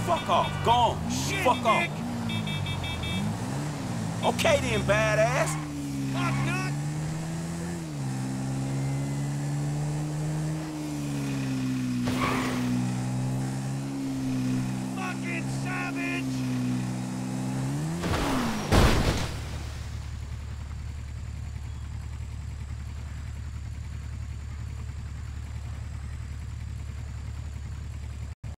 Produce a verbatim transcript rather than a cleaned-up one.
Fuck off. Go on. Shit, Fuck off. Nick. Okay then, badass.